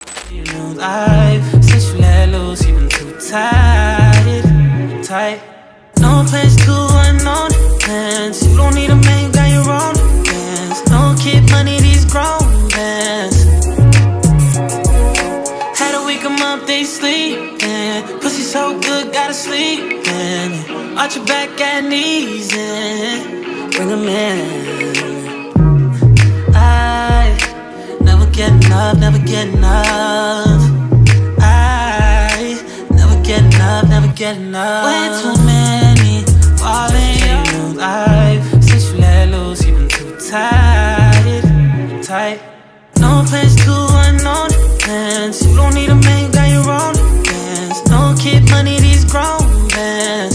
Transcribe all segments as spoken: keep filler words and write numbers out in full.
You know life, since you let loose, you've been too tight, tight. No place to unknown plans. You don't need a man, you got your own plans. No kid money, these grown plans. Had to wake 'em up, they sleepin'. Pussy so good, gotta sleep in. Arch your back at knees and bring 'em in. I never get enough, never get enough. I never get enough, never get enough. Way too many falling in your life. Since you let loose, you've been too tight, tight. No place to unknown plans. You don't need a man, you got your own plans. No kid money, these grown plans.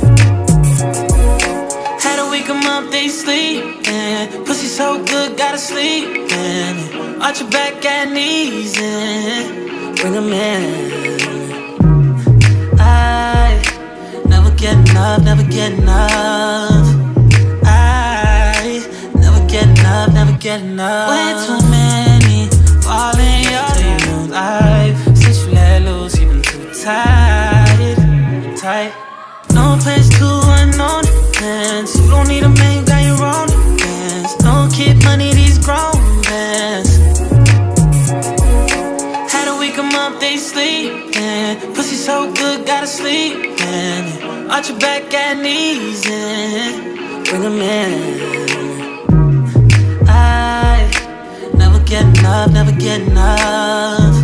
Had to wake 'em up, they sleepin'. Pussy so good, gotta sleep in. Arch your back at knees and bring 'em in. I never get enough, never get enough. I never get enough, never get enough. Way too many falling your life. Since you let loose, you've been too tight, tight. No place to unknown plans. You don't need a man, you got your own plans. No kid money, these grown plans. Had to wake 'em up, they sleepin'. Pussy so good, gotta sleep in. Arch your back at knees and bring 'em in. I never get enough, never get enough.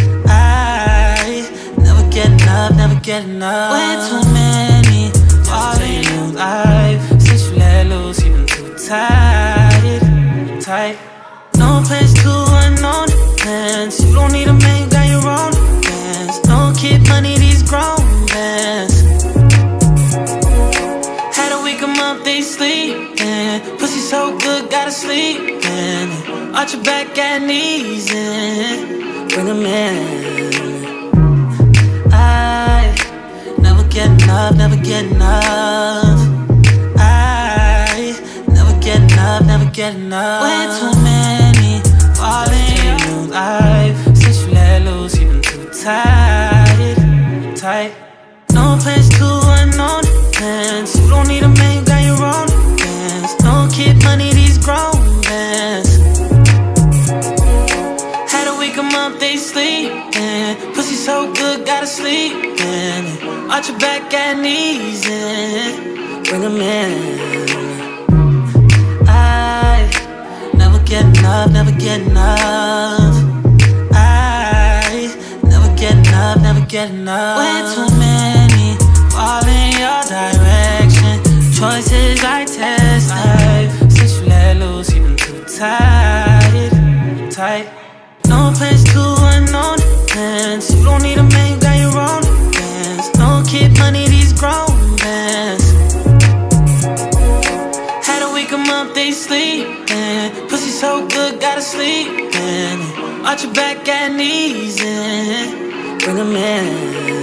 I never get enough, never get enough. Way too many falling in your life. Since you let loose, you've been too tight, tight. No place to unknown plans. You don't need a man, you got your own plans. No kid money, these grown plans. Had to wake 'em up, they sleepin'. Pussy so good, gotta sleep in. Arch your back at knees and bring 'em in. I never get enough, never get enough. I never get enough, never get enough. Way too many falling in your life. Since you let loose, you've been too tight, tight. No place to unknown plans. You don't need a man, you got your own plans. No kid money, these grown plans. Had to wake 'em up, they sleepin'. Pussy so good, gotta sleep in. Arch your back at knees and bring 'em in. I never get enough, never get enough. I never get enough, never get enough. Way too many falling your direction. Choices I test life. Since you let loose, you've been too tight, tight. No place to unknown plans. You don't need a man, you got your own plans. No kid money, these grown plans. Had to wake 'em up, they sleepin'. Pussy so good, gotta sleep in. Arch your back at knees and bring 'em in.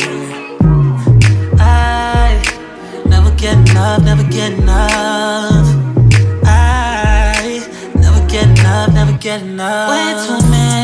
I never get enough, never get enough. I never get enough, never get enough. Way too many